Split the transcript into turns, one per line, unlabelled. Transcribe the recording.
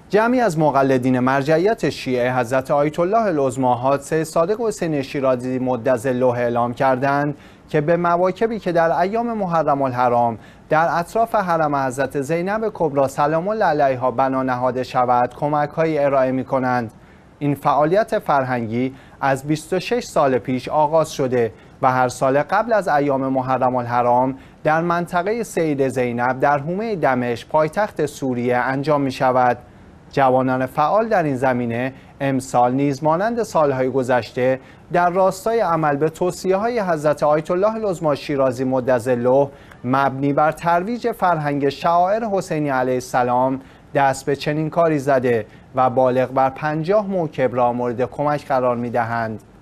جمعی از مقلدین مرجعیت شیعه حضرت آیت الله العظمی حادثه صادق حسینی شیرازی مدظله اعلام کردند که به مواکبی که در ایام محرم الحرام در اطراف حرم حضرت زینب کبری سلام الله علیها بنا نهاده شود کمک‌هایی ارائه می‌کنند. این فعالیت فرهنگی از 26 سال پیش آغاز شده و هر سال قبل از ایام محرم الحرام در منطقه سید زینب در حومه دمشق پایتخت سوریه انجام می‌شود. جوانان فعال در این زمینه امسال نیز مانند سالهای گذشته در راستای عمل به توصیه‌های حضرت آیت الله العظمی شیرازی مدظله مبنی بر ترویج فرهنگ شعائر حسینی علیه السلام دست به چنین کاری زده و بالغ بر 50 موکب را مورد کمک قرار می‌دهند.